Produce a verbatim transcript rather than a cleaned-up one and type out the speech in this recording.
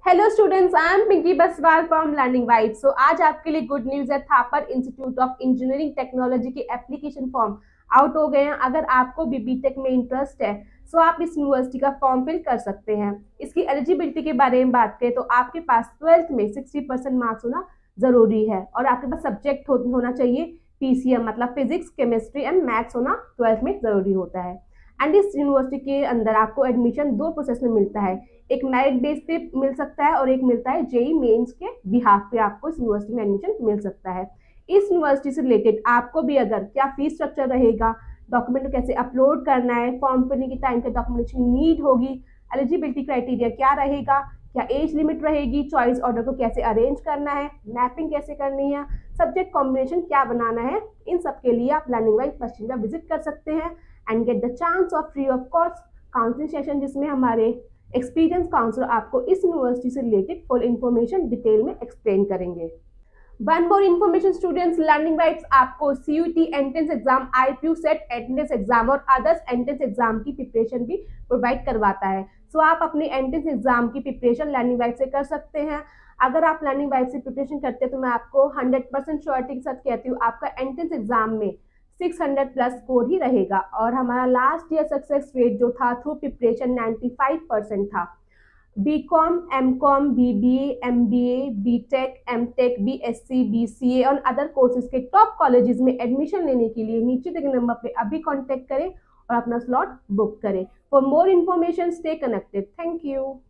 Hello students, I am Pinky Baswal from learning vibe. So आज आपके लिए गुड न्यूज है। Thapar institute of engineering technology के एप्लीकेशन फॉर्म आउट हो गए हैं। अगर आपको भी बीटेक में इंटरेस्ट है सो आप इस यूनिवर्सिटी का फॉर्म फिल कर सकते हैं। इसकी एलिजिबिलिटी के बारे में बात करें तो आपके पास ट्वेल्थ में सिक्सटी परसेंट मार्क्स होना जरूरी है और आपके पास सब्जेक्ट हो, होना चाहिए पीसीएम मतलब फिजिक्स केमिस्ट्री एंड मैथ्स होना ट्वेल्थ में जरूरी होता है। एंड इस यूनिवर्सिटी के अंदर आपको एडमिशन दो प्रोसेस में मिलता है, एक मेरिट बेस पे मिल सकता है और एक मिलता है जेई मेंस के बिहाफ पे आपको इस यूनिवर्सिटी में एडमिशन मिल सकता है। इस यूनिवर्सिटी से रिलेटेड आपको भी अगर क्या फीस स्ट्रक्चर रहेगा, डॉक्यूमेंट कैसे अपलोड करना है, फॉर्म भरने की टाइम पे डॉक्यूमेंटेशन नीड होगी, एलिजिबिलिटी क्राइटेरिया क्या रहेगा, क्या एज लिमिट रहेगी, चॉइस ऑर्डर को कैसे अरेंज करना है, मैपिंग कैसे करनी है, सब्जेक्ट कॉम्बिनेशन क्या बनाना है, इन सब के लिए आप लर्निंग वाइज पश्चिम का विजिट कर सकते हैं and get the chance of free of cost counselling session, जिसमें हमारे एक्सपीरियंस काउंसलर आपको इस यूनिवर्सिटी से रिलेटेड फुल इन्फॉर्मेशन डिटेल में एक्सप्लेन करेंगे। One more information students, learning vibes आपको CUET entrance exam, IPU CET entrance exam और others entrance exam की प्रिपरेशन भी प्रोवाइड करवाता है। सो so, आप अपनी एंट्रेंस एग्जाम की प्रिपरेशन लर्निंग वाइब से कर सकते हैं। अगर आप लर्निंग वाइब से प्रिपरेशन करते हैं तो मैं आपको हंड्रेड परसेंट श्योरिटी के साथ कहती हूँ आपका एंट्रेंस एग्जाम में सिक्स हंड्रेड प्लस स्कोर ही रहेगा। और हमारा लास्ट ईयर सक्सेस रेट जो था through preparation ninety five percent था। B com, M com, B B A, M B A, B tech, M tech, B S C, B C A और other courses के top colleges में admission लेने के लिए नीचे दिए नंबर पे अभी कॉन्टेक्ट करें और अपना स्लॉट बुक करें। For more information stay connected. Thank you.